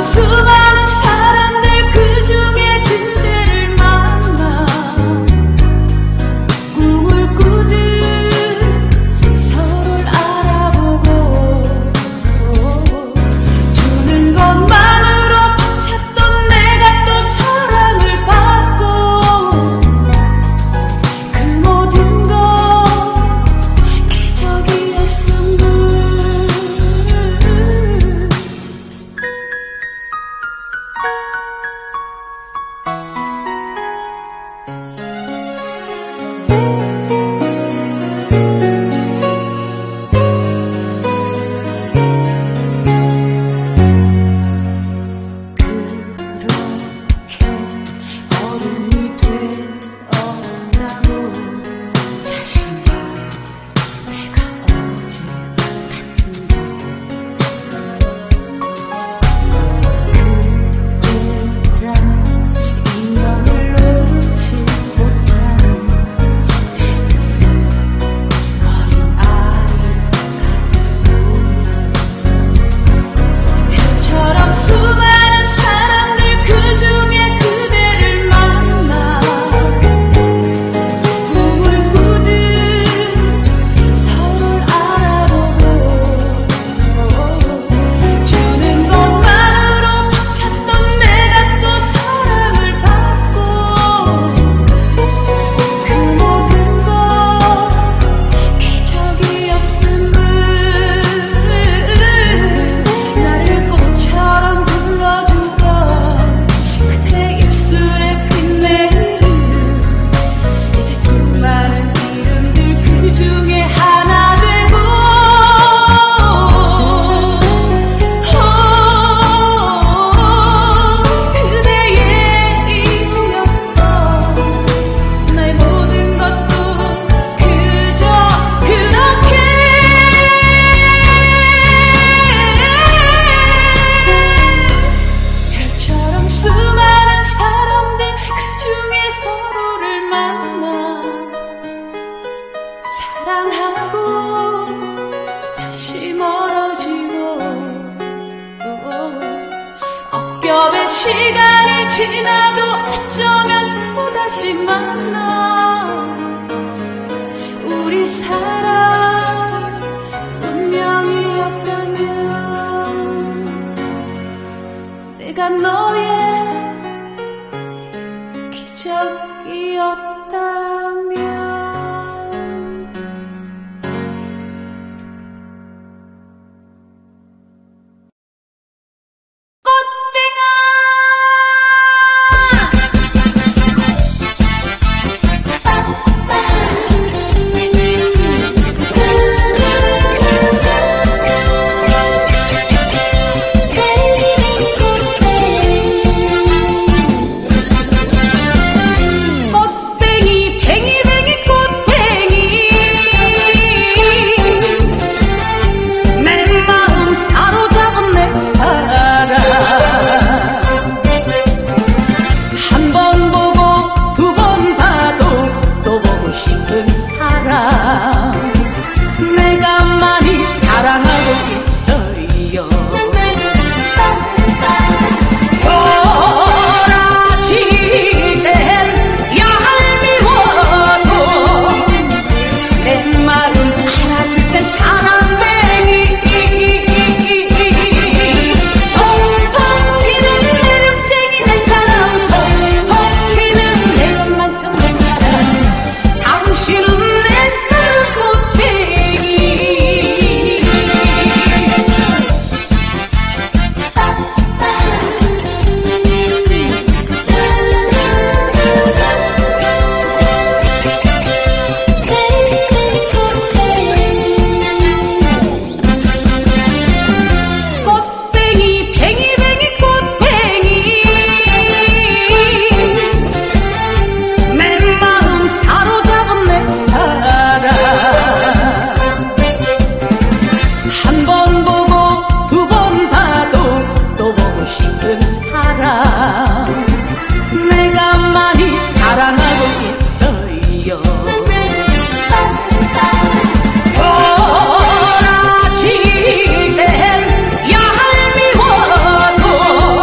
수많은 사람들 그 중에 그대를 만나 꿈을 꾸듯 서로를 알아보고 주는 것만으로 찾던 내가 또 사랑을 받고 그 모든 것 기적이었음을 그렇게 어른이 되었다고 자신과 내가 어제 같은데 그때랑 인연을 놓지 못하는 대면서 어린 아이 별처럼 수많은 사람들 그 중에 그대를 만나 꿈을 꾸듯 서로를 알아보고 주는 것만으로 찾던 내가 또 사랑을 받고 그 모든 것 기적이었음을 나를 꽃처럼 불러주던 그대 입술에 빛내는 이제 수많은 이름들 그 중에 하나 되고 그대의 이유였던 나의 모든 것도 그저 그렇게 별처럼 수많은 사람들 그 중에 서로를 만나 사랑하고 다시 멀어지고 겹겹의 시간이 지나도 어쩌면 또다시 만나 우리 사랑 운명이었다면 내가 너의 기적이었다면 꽃뱅이 뱅이뱅이 꽃뱅이 내 마음 사로잡은 내 사랑 한 번 보고 두 번 봐도 또 보고 싶은 사랑 내가 많이 사랑하고 있어요 도라지 된 얄미워도 내 마음 알아줄 땐 사랑뱅이 펑펑 튀는 매력쟁이 내 사랑 펑펑 튀는 매력만 좀 내 사랑 당신은 내 사랑 꽃뱅이 꽃뱅이 뱅이뱅이 꽃뱅이 내 마음 사로잡은 내 사랑 한 번 보고 두 번 봐도 또 보고 싶은 사랑 내가 많이 사랑하고 있어요 도라지 된 얄미워도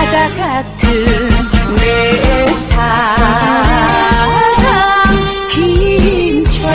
바다 같은 내 사랑 김천.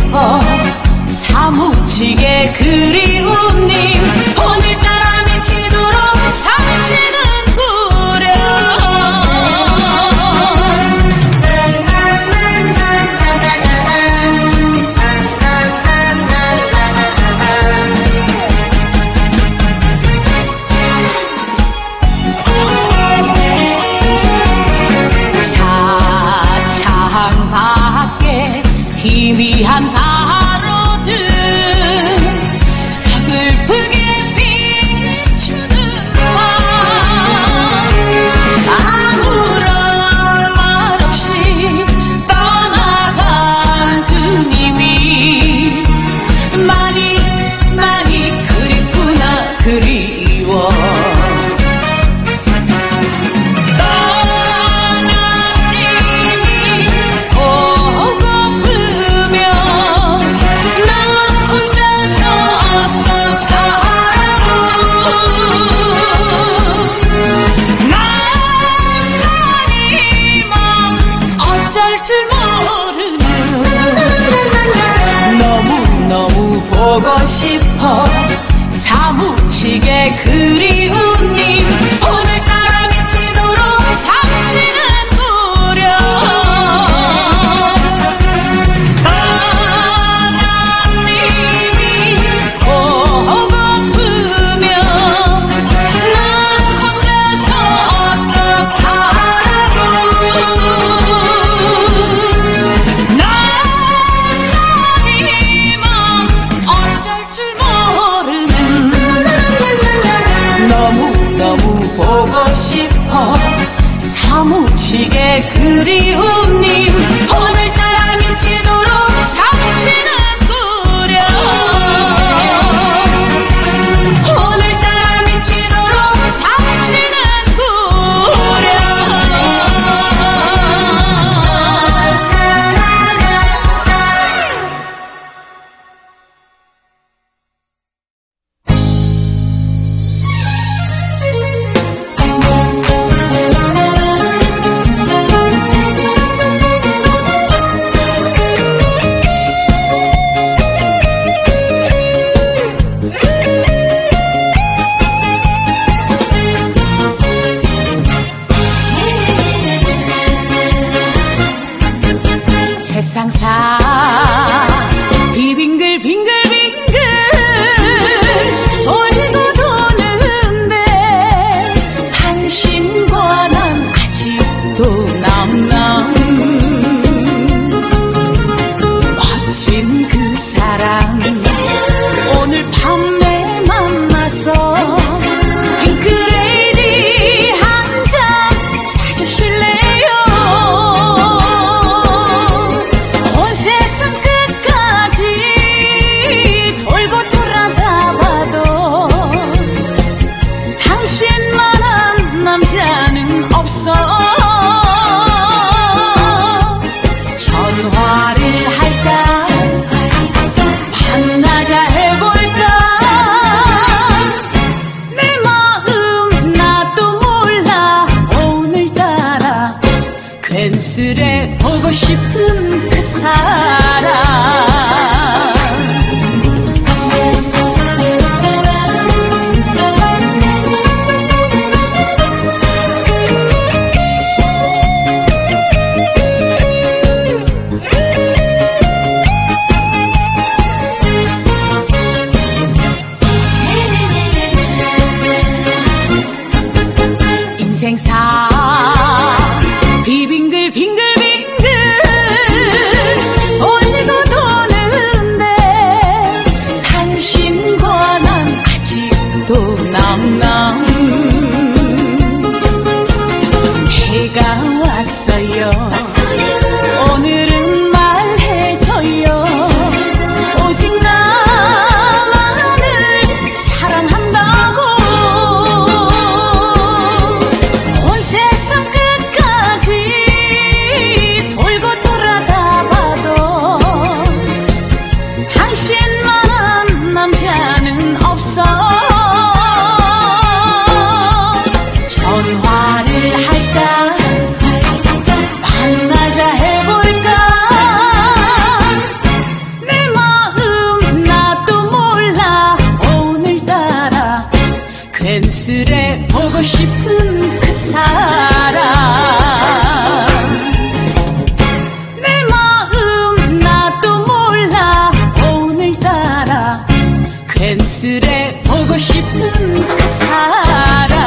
싶어 사무치게 그리운 님 오늘따라 미치도록 삼치는 구려 차창 밖에 희미한 가로등 서글프게 비추는 밤 아무런 말 없이 떠나간 그님이 많이 많이 그립구나 그리워 너무너무 보고 싶어 사무치게 그리운 님 오늘따라 미치도록 삼치는 구려 떠난 님이 보고프면 난 혼자서 어떡하라고 너무 보고 싶어 사무치게 그리운 님 오늘따라 미치도록 삼치는 구려 오늘따라 미치도록 삼치는 구려 세상사 빙글빙글빙글 돌고 도는데 당신과 난 아직도 남남 멋진 그 사람 오늘 밤에 만나서 핑크레이디 한 잔 사주실래요 남자는 없어 전화를 할까 만나자 해볼까 내 마음 나도 몰라 오늘따라 괜스레 보고 싶은 그 사람 인생사 비빙글빙글빙글 싶은 그 사람 내 마음 나도 몰라 오늘따라 괜스레 보고 싶은 그 사람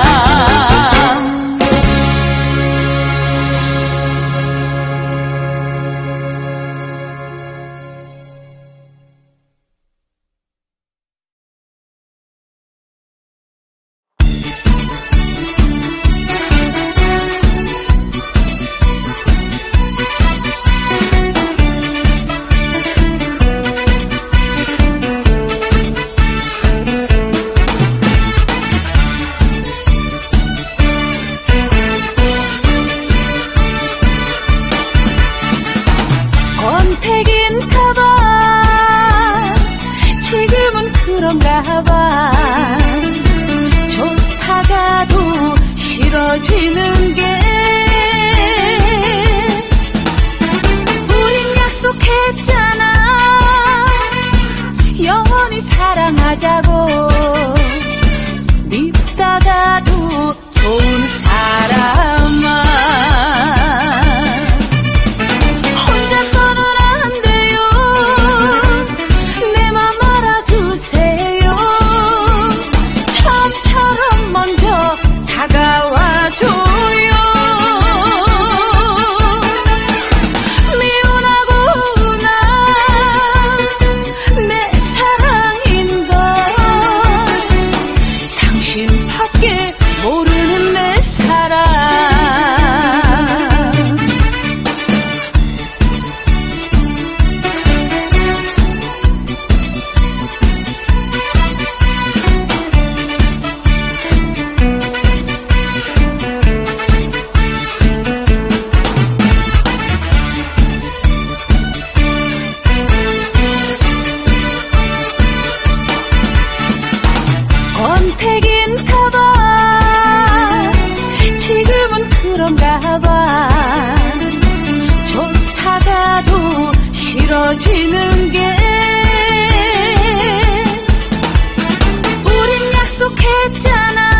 싫어지는 게 우린 약속했잖아 영원히 사랑하자고 밉다가도 좋은 사람아 혼자서는 안 돼요 내 맘 알아주세요 처음처럼 먼저 다가와줘요 미운하구나 내 사랑인걸 당신밖에 모르는 내 사랑 선택인가봐 지금은 그런가봐 좋다가도 싫어지는 게 우린 약속했잖아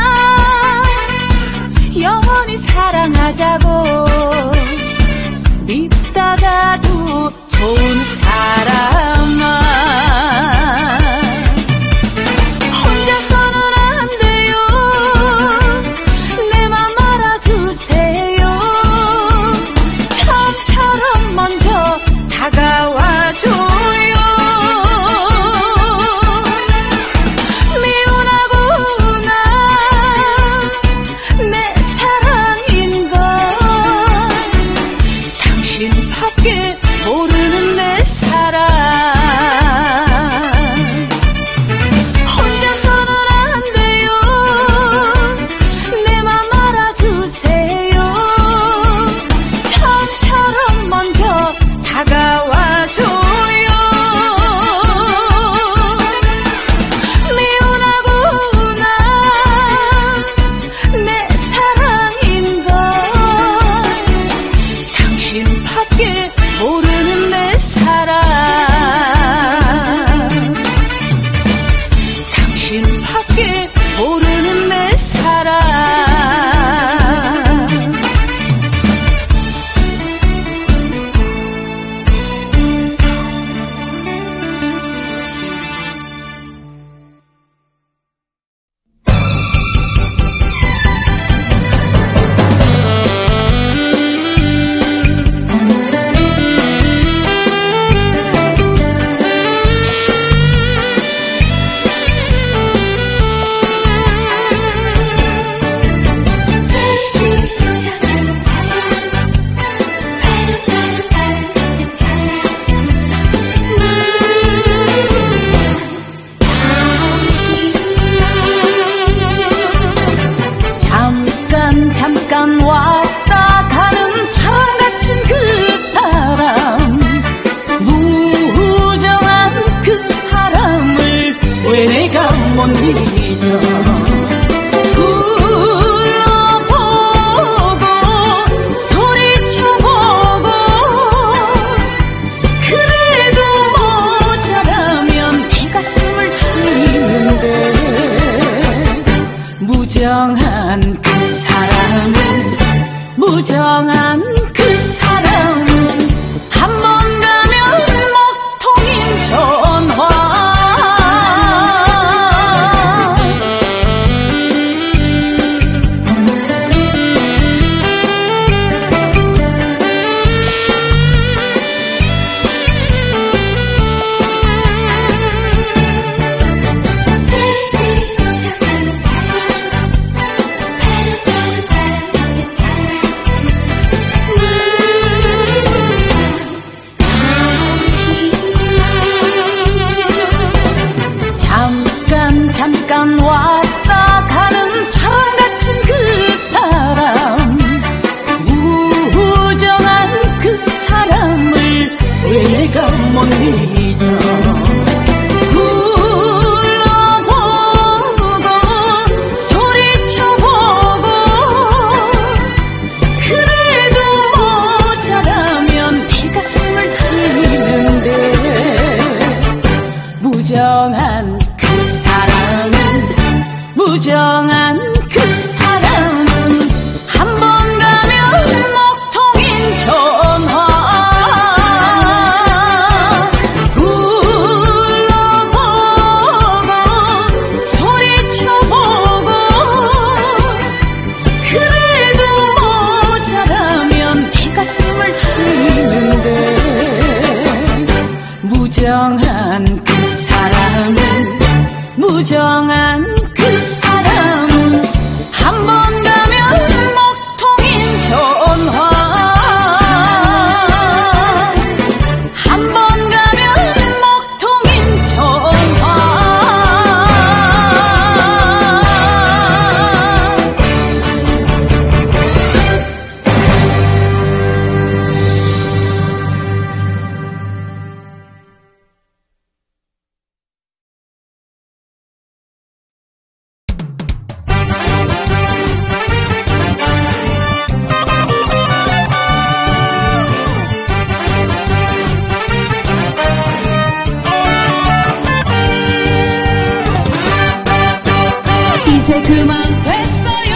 영원히 사랑하자고 밉다가도 좋은 사람아 다가와줘요 미운하구나 내 사랑인걸 당신밖에 모르는 내 사랑 혼자서는 안 돼요 내 맘 알아주세요 처음처럼 먼저 다가와줘요 미운하구나 내 사랑인걸 당신밖에 모르는 내 사랑 당신밖에 모르는 내 사랑 잠깐 왔다 가는 바람 같은 그 사람 무정한 그 사람을 왜 내가 못 잊어 불러보고 소리쳐보고 그래도 모자라면 이 가슴을 뚫는데 무정 무정한 그 사람은 무정한 그 사람은 한 번 가면 먹통인 전화 잠깐 왔다 가는 바람 같은 그 사람 무정한 그 사람을 왜 내가 못 잊어 불러보고 소리쳐보고 그래도 모자라면 이 가슴을 치는데 무정한 무정한 그 사람은 한 번 가면 먹통인 전화 불러보고 소리쳐보고 그래도 모자라면 이 가슴을 치는데 무정한 그 사람은 무정한 그 사람은 한 번 가면 먹통인 전화 한 번 가면 먹통인 전화 이제 그만 됐어요.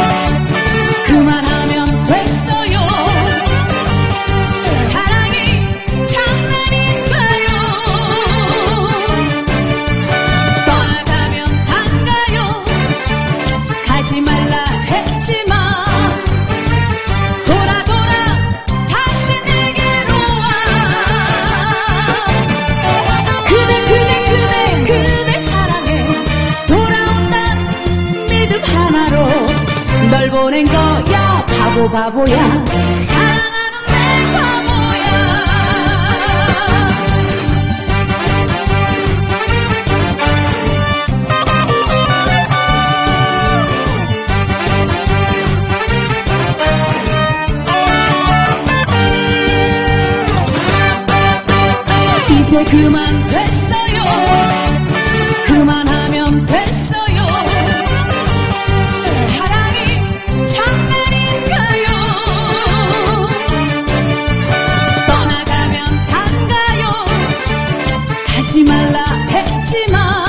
그만하면 됐어요. 사랑이 장난인가요? 떠나가면 안 가요. 가지 말라 했지만 돌아 다시 내게로 와. 그대 사랑해. 돌아온다 믿음 하나로 널 보낸 거야. 바보야 사랑하는 내 바보야. 이제 그만 됐어요. 그만하면 됐어요. 사랑이 장난인가요? 떠나가면 안 가요. 가지 말라 했지만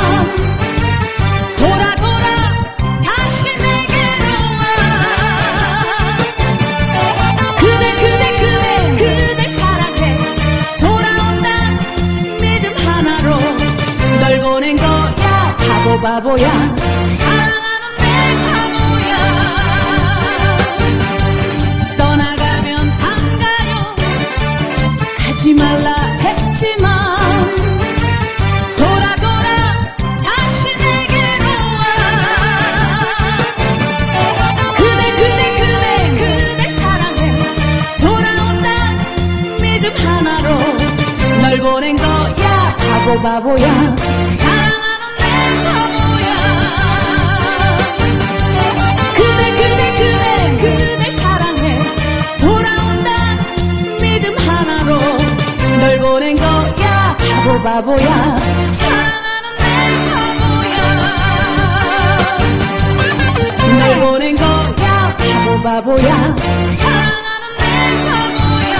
돌아 다시 내게로 와. 그대 사랑해. 돌아온다 믿음 하나로 널 보낸 거야. 바보야 사랑하는 내 바보야. 떠나가면 안 가요. 가지 말라 했지만 돌아 다시 내게로 와. 그대 사랑해. 돌아온다 믿음 하나로 널 보낸 거야. 바보야 사랑하는 내 바보야. 그대 사랑해. 돌아온다 믿음 하나로 널 보낸 거야. 바보야 사랑하는 내 바보야. 널 보낸 거야. 바보야 사랑하는 내 바보야.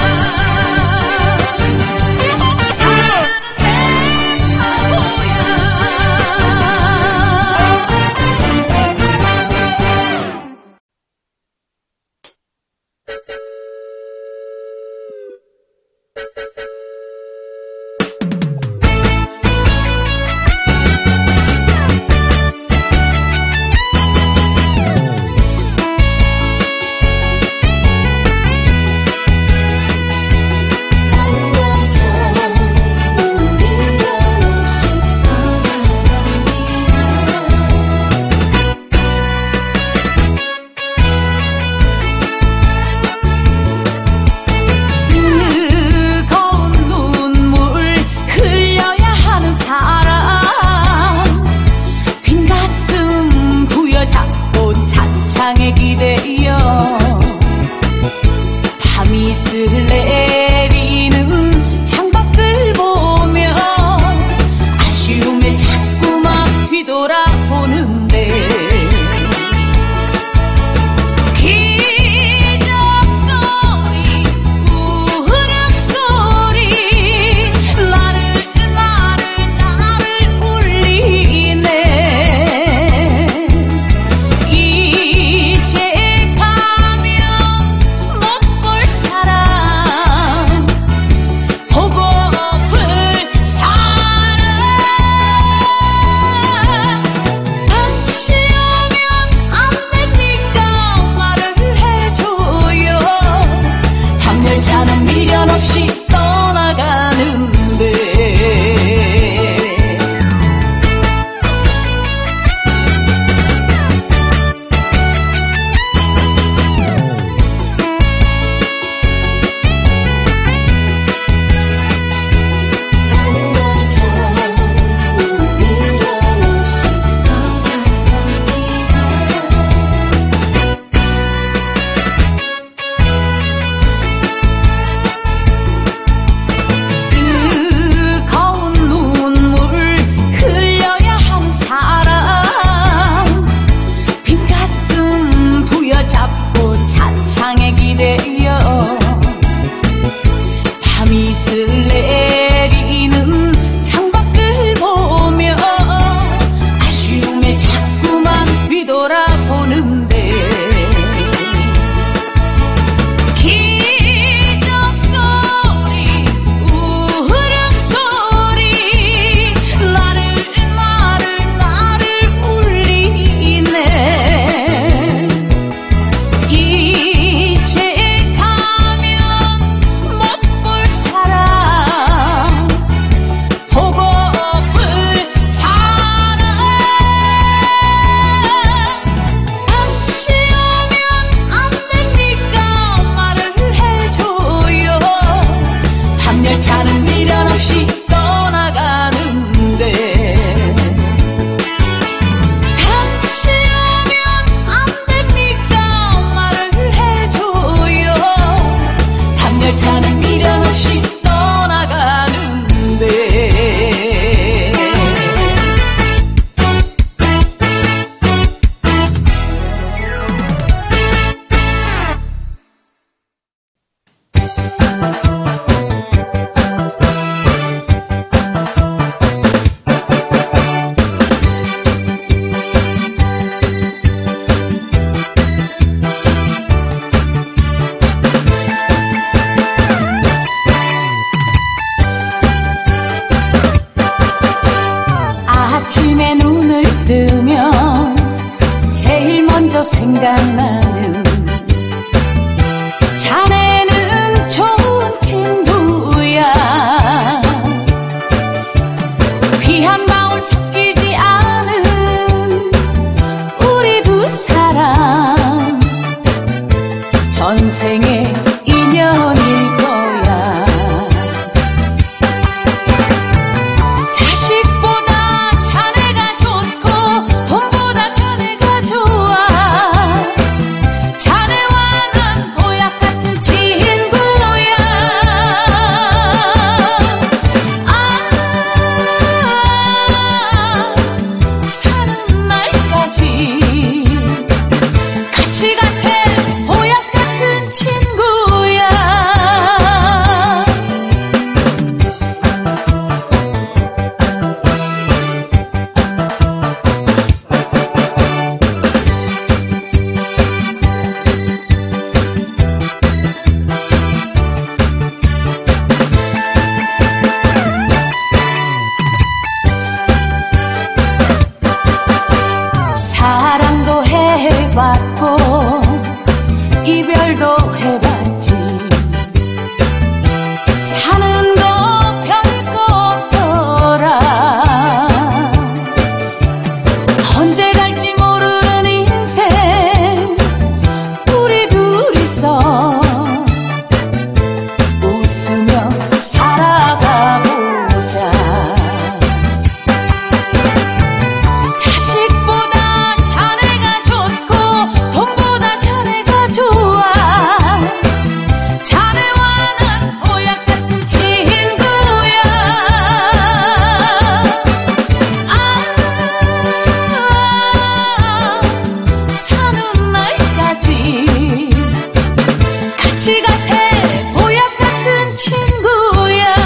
사랑하는 내 바보야. 뜨면 제일 먼저 생각나는 자네는 좋은 친구야. 귀한 마을 섞이지 않은 우리 두 사람 전생의 인연일 거야. 자식보다 자네가 좋고 돈보다 자네가 좋아. 자네와 난 보약 같은 친구야. 사는 날까지 같이 가세. 보약 같은 친구야. 사랑도 해봤고 이별도 해봤지. 사는 거 별거 없더라. 언제 갈지 모르는 인생 우리 둘이서 웃으며 살아가보자. 자식보다 자네가 좋고 돈보다 자네가 좋아. 자네와 난 보약 같은 친구야. 사는 날까지 같이 가세. 보약 같은 친구야.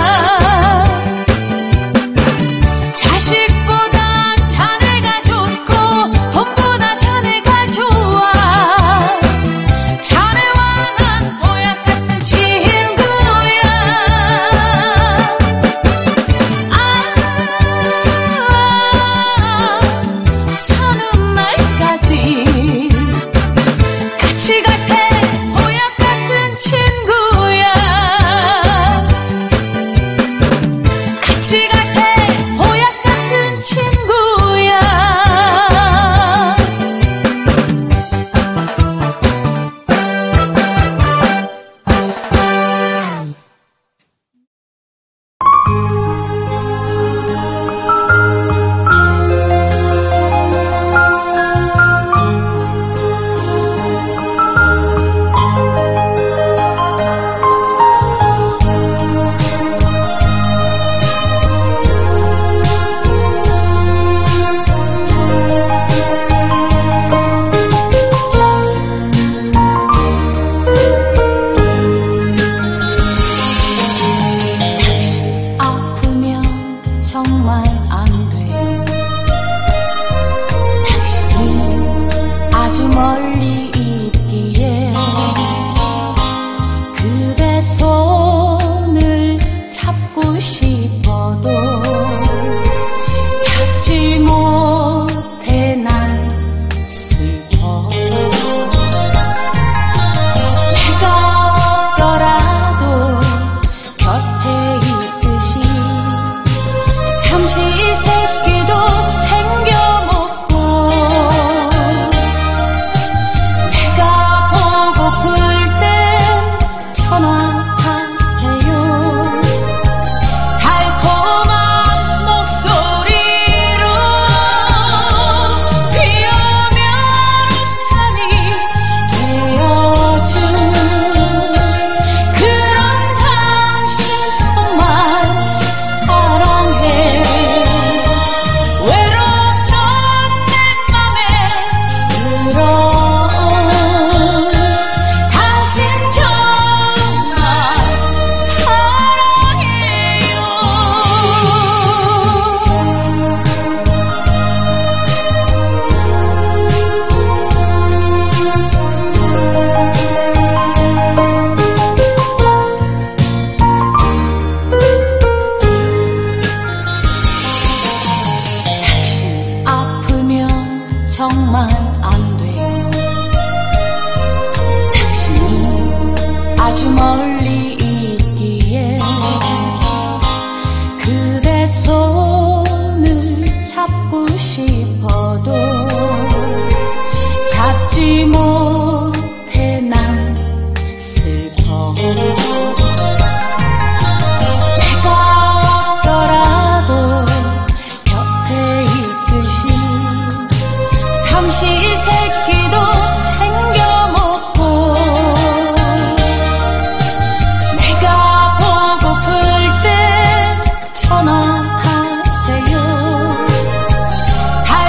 자식보다 자네가 좋고 돈보다 자네가 좋아. 자네와 난 보약 같은 친구야. 사는 날까지 같이 가세. 보약 같은 친구야. 같이 가세. 보약 같은 친구야. 당신 아프면 정말 안 돼. 당신이 아주 멀리 있기에 그대 손을 잡고 싶어도 잡지 못해 난 슬퍼. 내가 없더라도 곁에 있듯이 삼시세끼도 챙겨 먹고. 내가 보고플 땐 전화하세요. 달콤한 목소리로 비 오면 우산이 되어준 그런 당신 정말 사랑해. 멀리 있기에 그대 손을 잡고 싶어도 잡지 못해 난 슬퍼. 내가 없더라도 곁에 있듯이 삼시세끼도 챙겨 먹고 내가 보고플 때 전화하세요. 달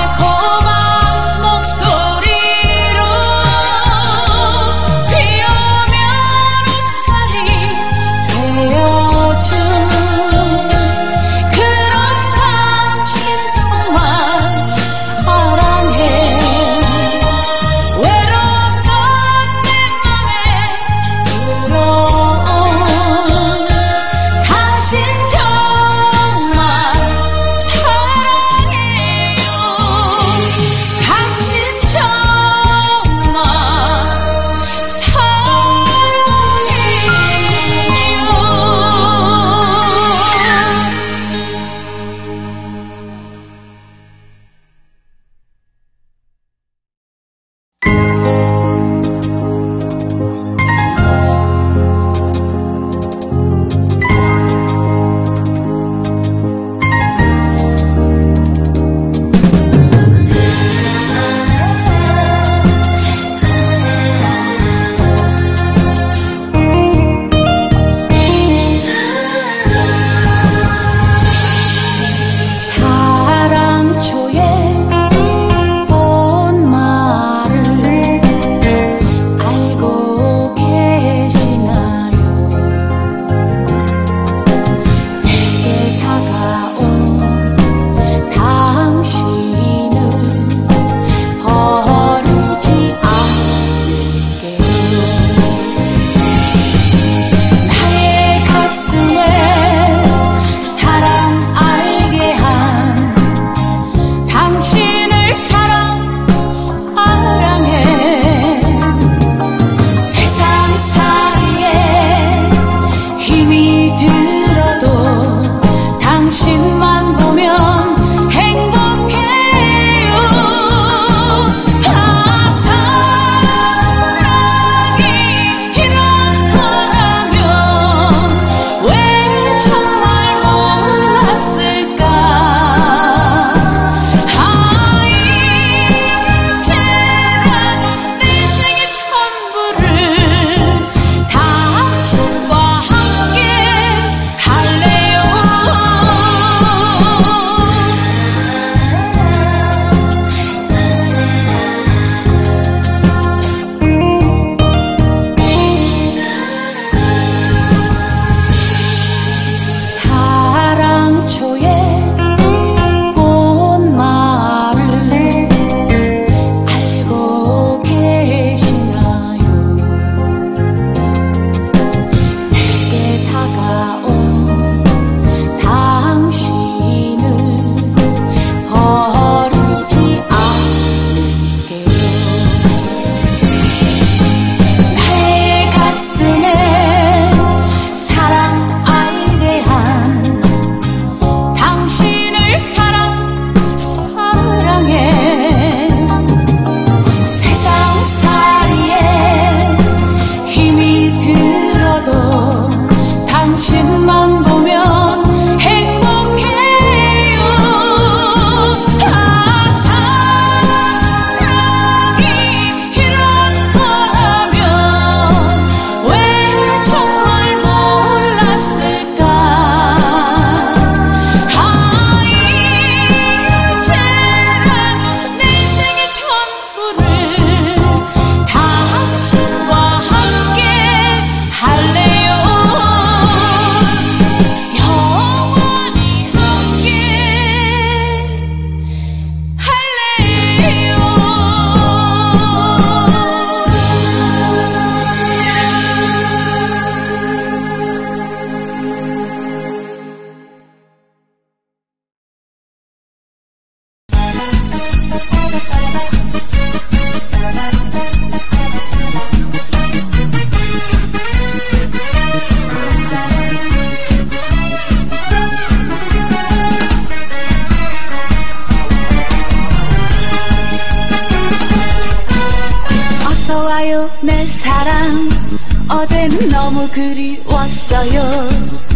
어제는 너무 그리웠어요.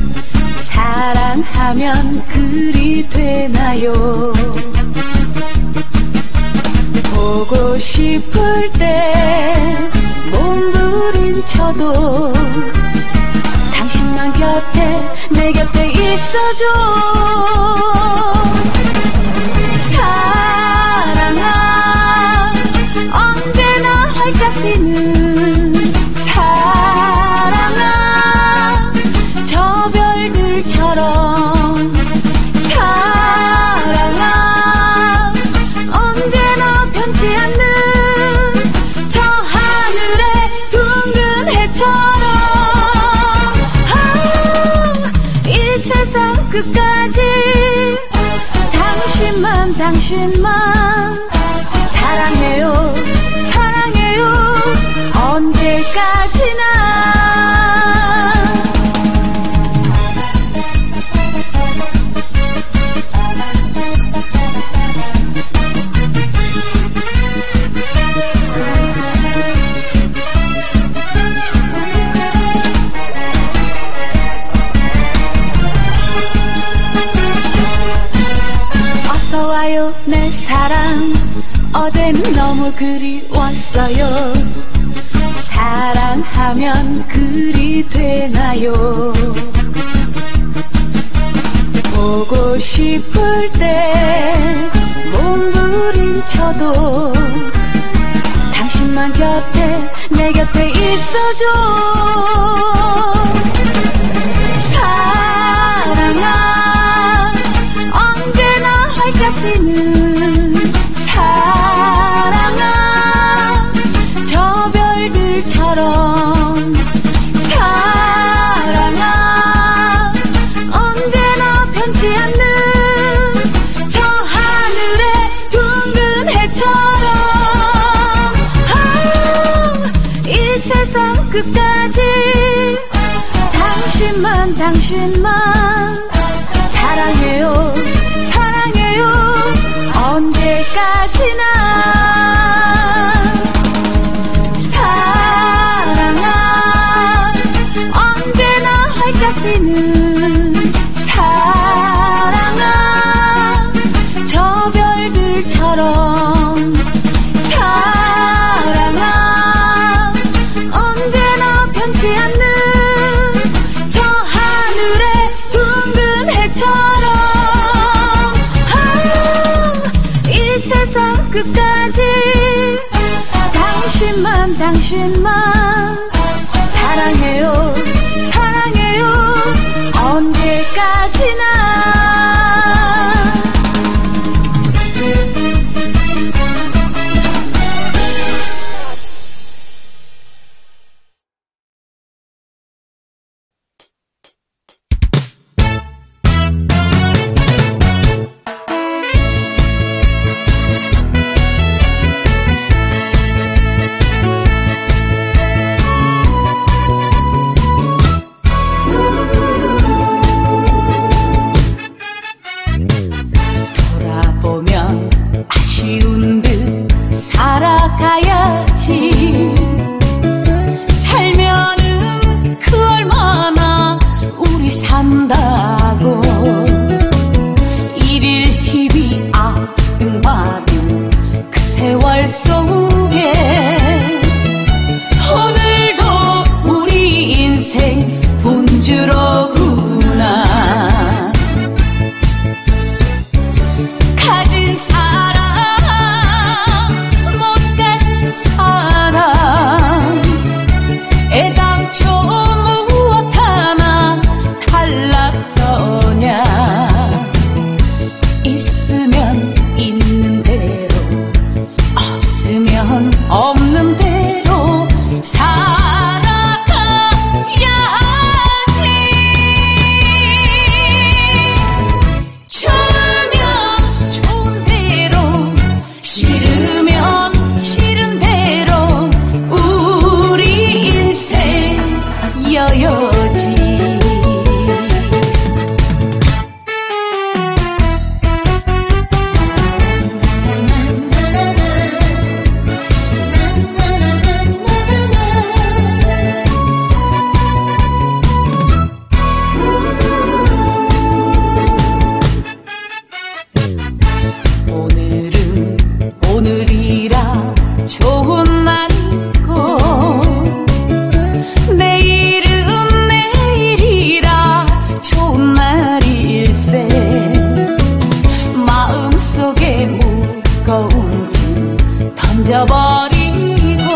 사랑하면 그리 되나요? 보고 싶을 때 몸부림쳐도 당신만 곁에 내 곁에 있어줘. 사랑아 언제나 활짝 피는 사랑아 저 별들처럼 사랑아 언제나 변치 않는 저 하늘의 둥근 해처럼 이 세상 끝까지 당신만 사랑해요 사랑해요 언제까지나. 어서와요 내 사랑 어제는 너무 그리웠어요. 사랑하면 그리 되나요? 보고 싶을 때 몸부림쳐도 당신만 곁에 내 곁에 있어줘. 사랑아 언제나 활짝 피는 사랑아 저 별들처럼 사랑아 언제나 변치 않는 저 하늘의 둥근 해처럼 이 세상 끝까지 당신만 사랑해요 사랑해요 언제까지나. 사랑아 언제나 활짝 피는 사랑아 저 별들처럼 사랑아 언제나 변치 않는 저 하늘의 둥근 해처럼 이 세상 끝까지 당신만 사랑해요 사랑해요 언제까지나. 던져버리고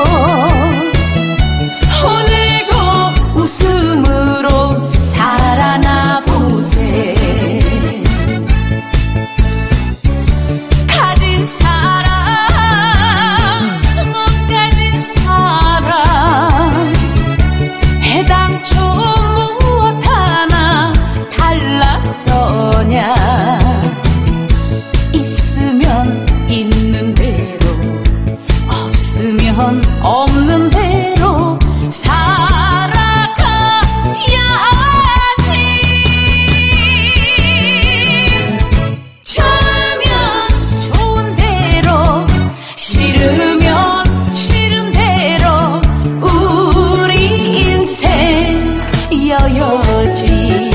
오늘도 웃음으로 살아나 보세. 가진 사랑 못 가진 사랑 해당초 무엇 하나 달랐더냐. 있으면 있는 대로 없으면 없는 대로 살아가야지. 좋으면 좋은 대로 싫으면 싫은 대로 우리 인생 여여지.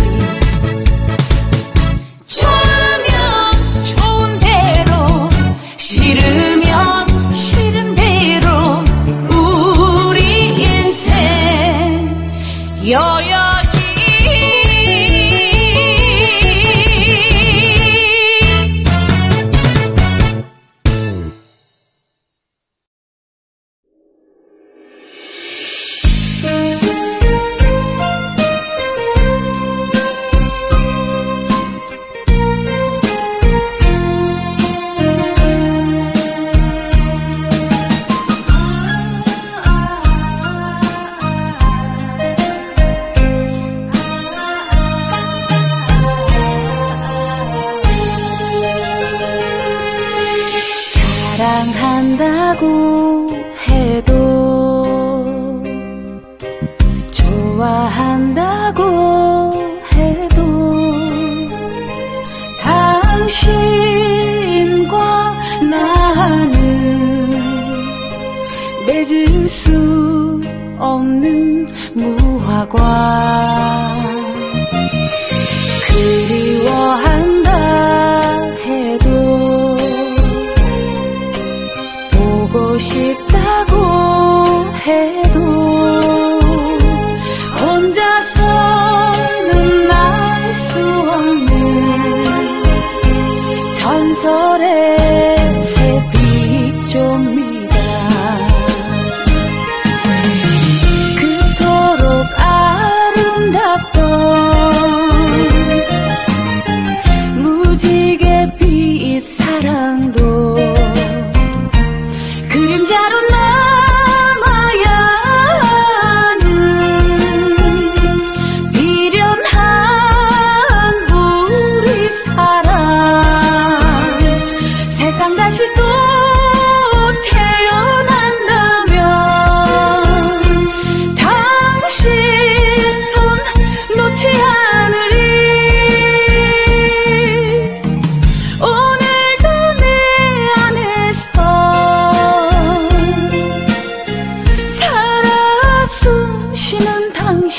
좋으면 좋은 대로 싫으면 싫은 대로 우리 인생 여여지. 사랑한다고 해도 좋아한다고 해도 당신과 나는 맺을 수 없는 무화과. 그리워한다 해도 보고 싶다고 해도 혼자서는 알 수 없는 전설의 새빛종입니다. 그토록 아름답던 무지개 빛 사랑도 그림자로 남아야 하는 비련한 우리 사랑. 세상 다시 또 태어난다면 당신 손 놓지 않으리. 오늘도 내 안에서 살아 숨쉬는 당신.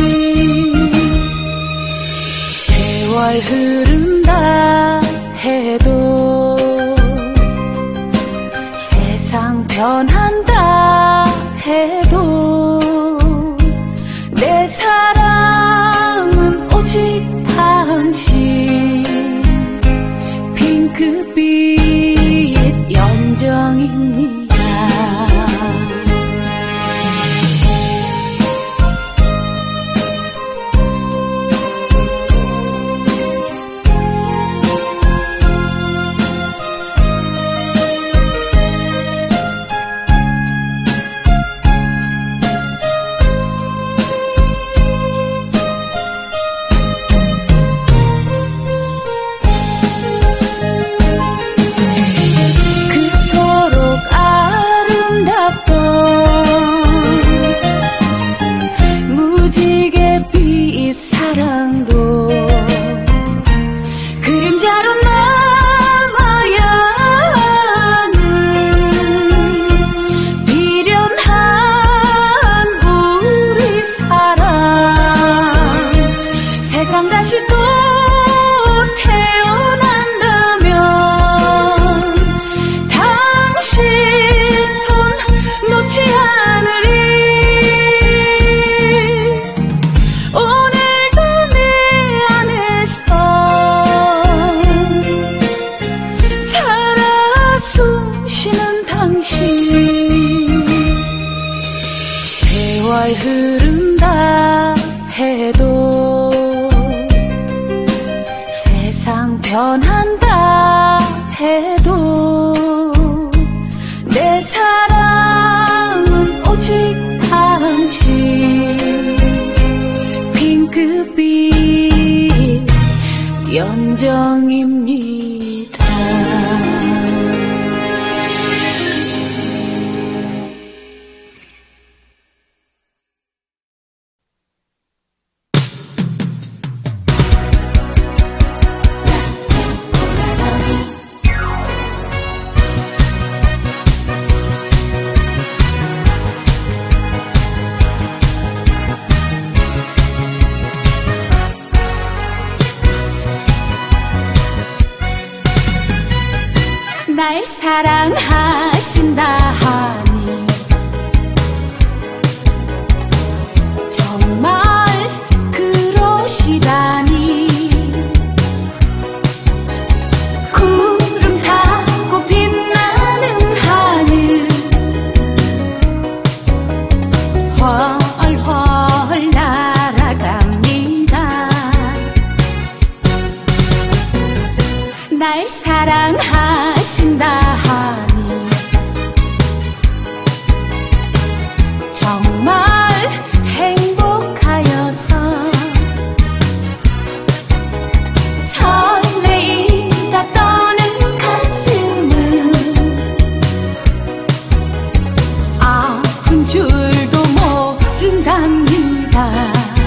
세월 흐른다 해도 세상 변한다 해도 내 사랑은 오직 당신. 핑크빛 연정입니다. 그토록 변한다 해도 내 사랑은 오직 당신. 핑크빛 연정입니다. 날 사랑하신다 하니 정말 그러시다니. 구름 타고 빛나는 하늘 훨훨 날아갑니다. 날 사랑하신다 하니 정말 행복하여서 설레이다 떠는 가슴은 아픈 줄도 모른답니다.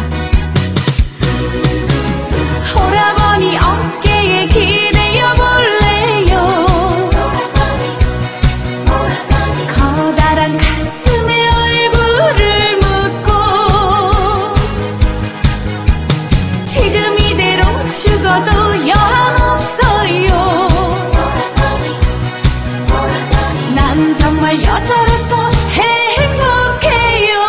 오라버니 어깨에 기대어 볼래요. 커다란 가슴에 얼굴을 묻고 지금 이대로 죽어도 여한없어요. 난 정말 여자로서 행복해요.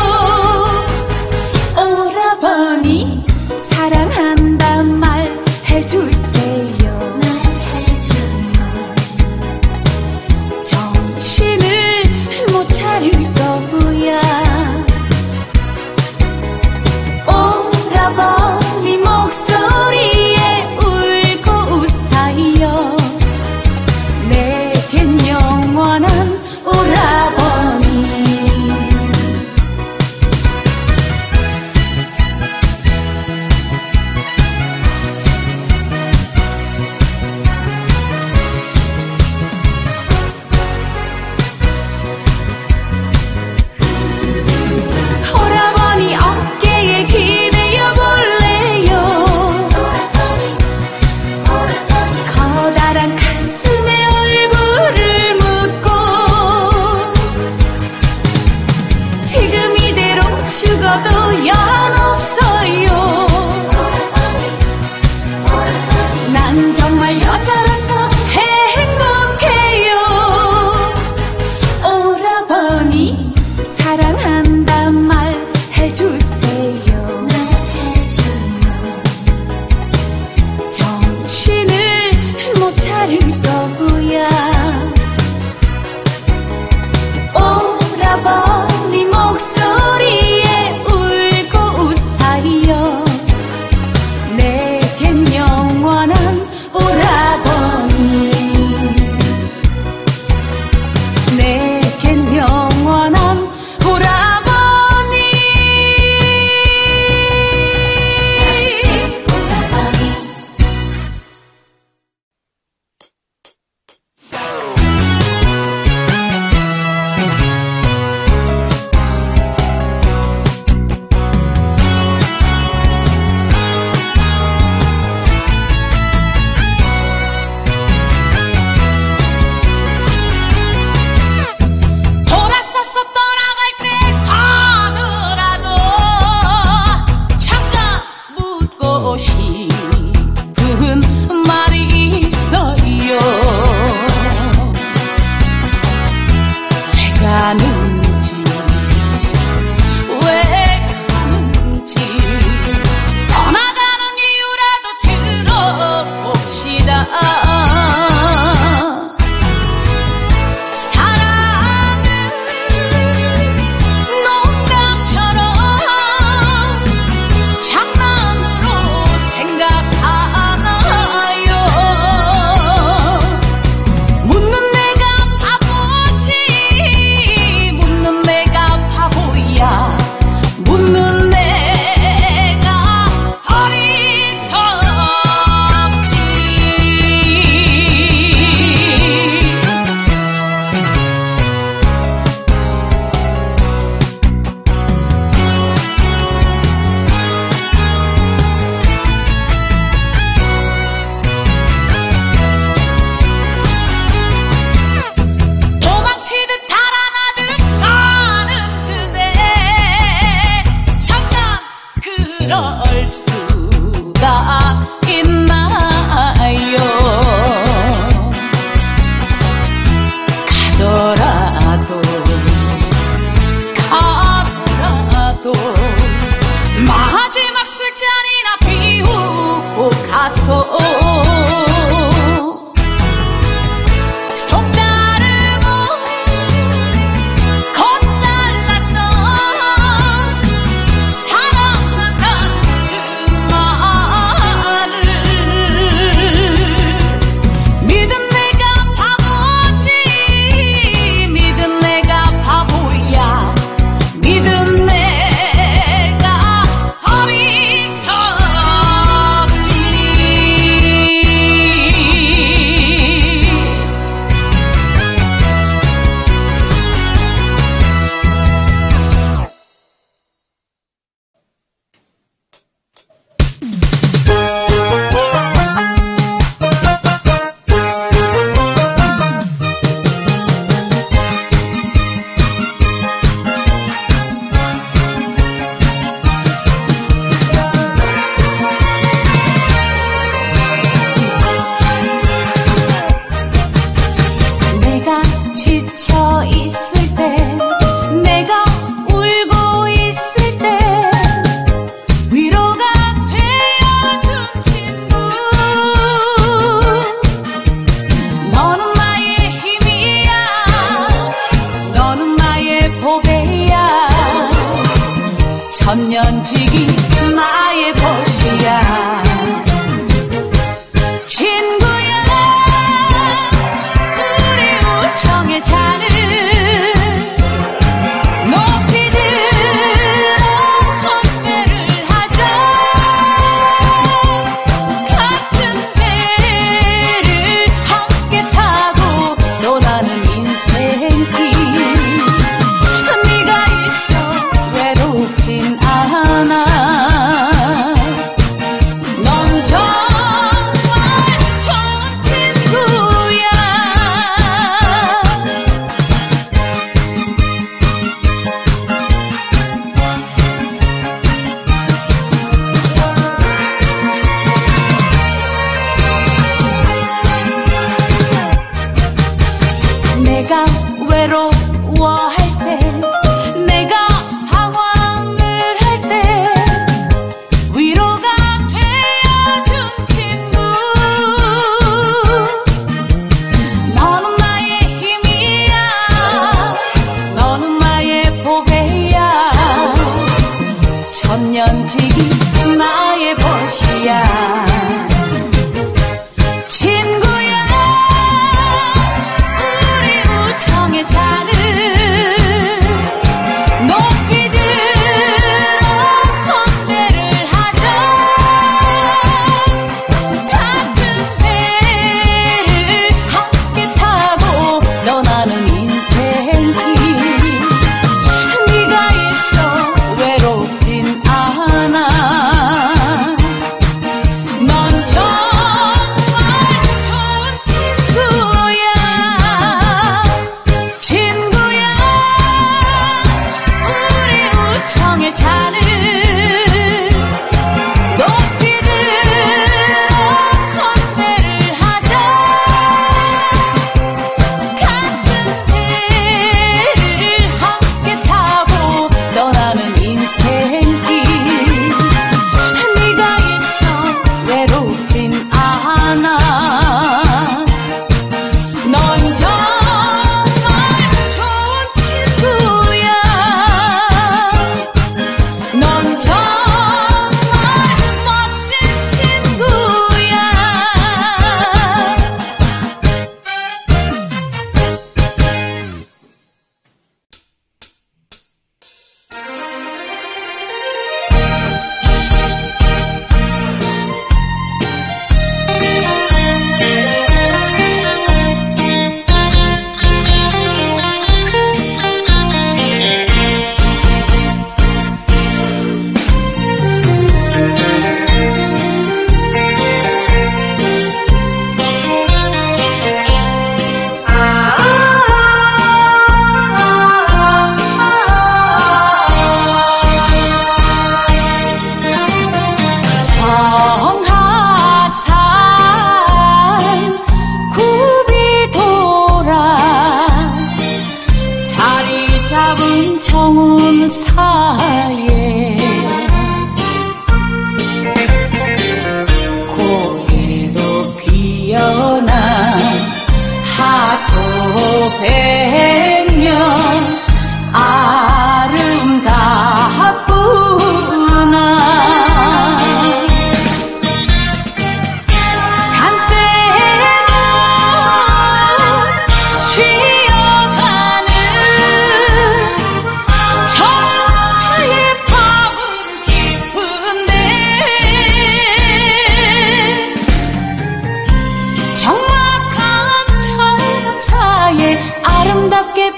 오라버니 사랑한단 말 해주세요. 정신을 못 차릴 거고야. 오라버니 목소리에 울고 웃어요. 내겐 영원한 오라버니.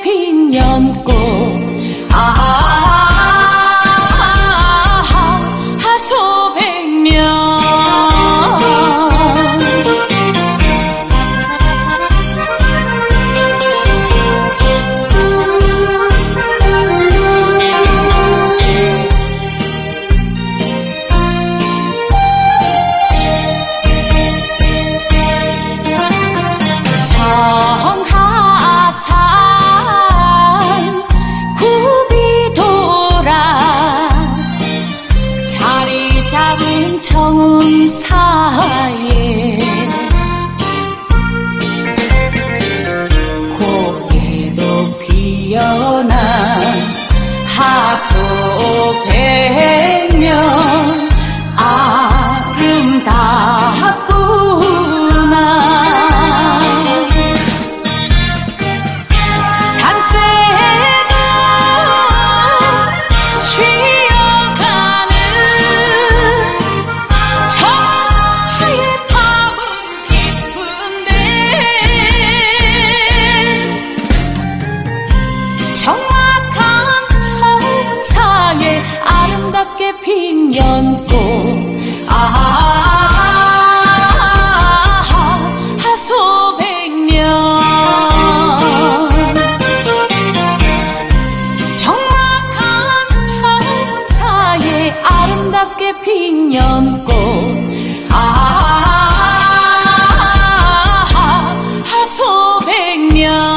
핀 연꽃 하소백면 정하산 굽이 돌아 자리 잡은 정음사에 곱게도 피어난 하소백면 아름답구나. 산새가 쉬어가는 정사의 밤은 깊은데 정막한 정사에 아름답게 핀 연꽃 하소백면 정막한 정사에 아름답게 핀 연꽃 하소백면